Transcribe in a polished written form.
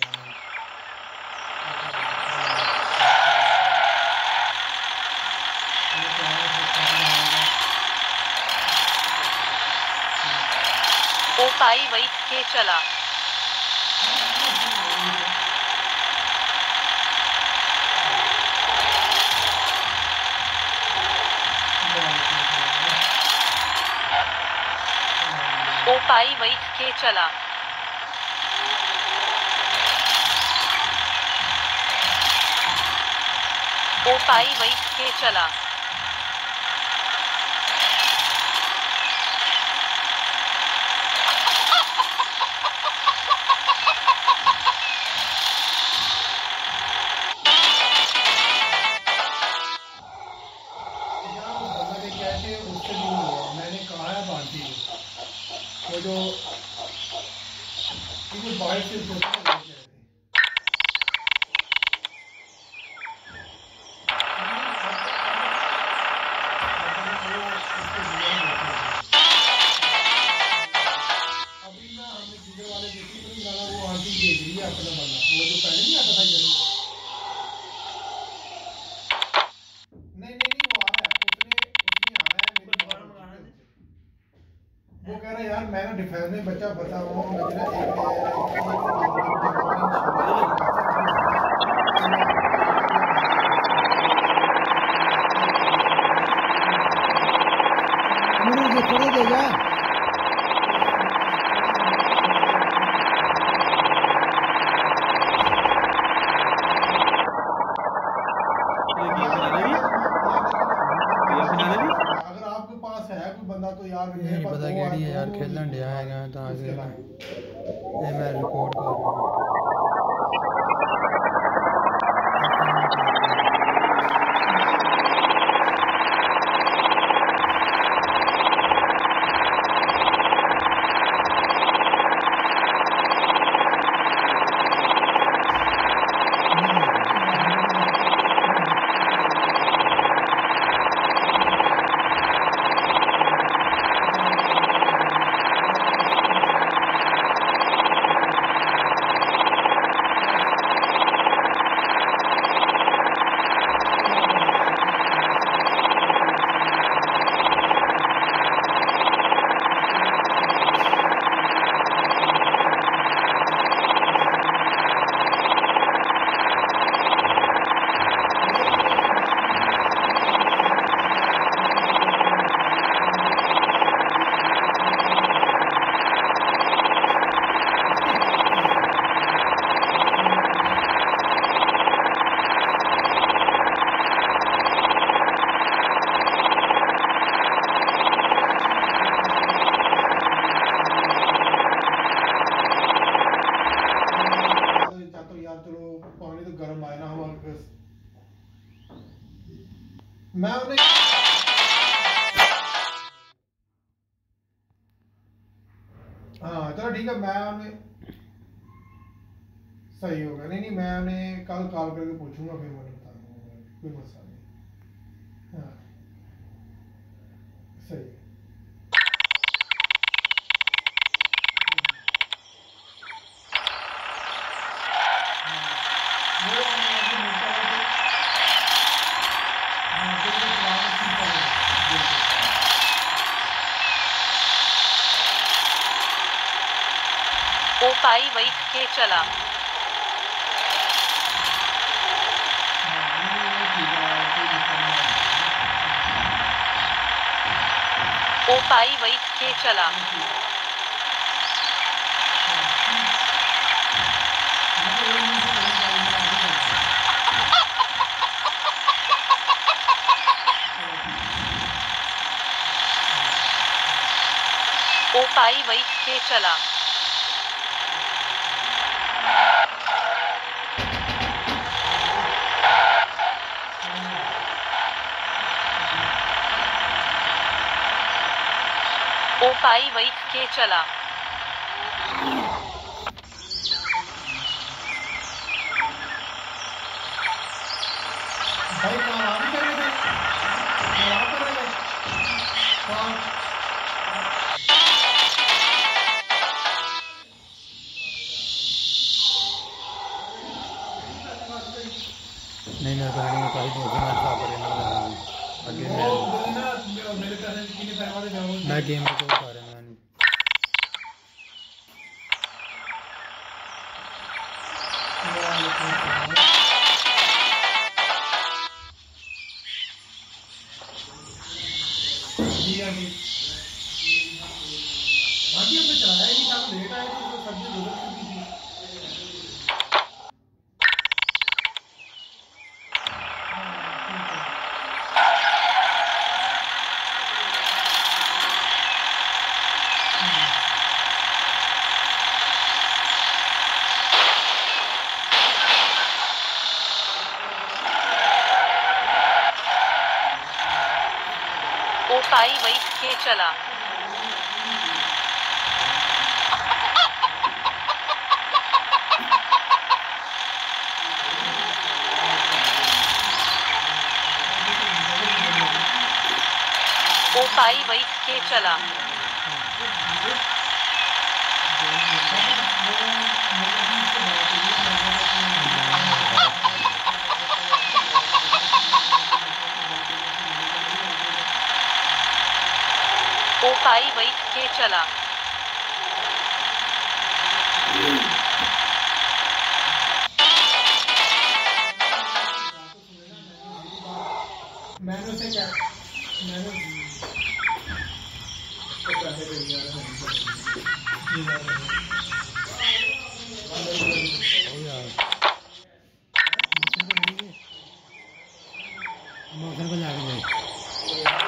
ओ पाई वही के चला। ओ पाई वही के चला। ओ पाई वही के चला। मैंने कहा है बांटी वो जो बाहर से वो कह रहा है यार मैं ना डिफेंस में बच्चा फंसा हुआ हूँ मुझे ना मुझे थोड़ा दे जा नहीं पता केड़ी है यार खेलन दिया है तो आगे ये मैं रिकॉर्ड कर रहा हूँ मैं उन्हें हाँ चलो ठीक है मैं उन्हें सही होगा नहीं मैं उन्हें कल कॉल करके पूछूंगा फिर मैं बता दूंगा कोई मसला नहीं हाँ सही ओ पाई वही के चला। ओ पाई वही के चला। ओ पाई वही के चला। ओ पाई वही के चला। भाई कहाँ भी कर रहे थे नहीं मेरे को नहीं पाई तो मैं साफ कर रहा हूं आगे वो बोली ना मेरे पैसे कितने पैसे वाले जाओ मैं गेम को उठा रहा मैं जी आगे आगे हमने चलाया ही नहीं था लेट आए थे तो सब्जी गुजर चुकी थी ओ पाई वही के चला ओ पाई वही के चला ओ पाई वही के चला मैंने उसे क्या मैंने तो पैसे दे दिया ओ यार मौसम को जाके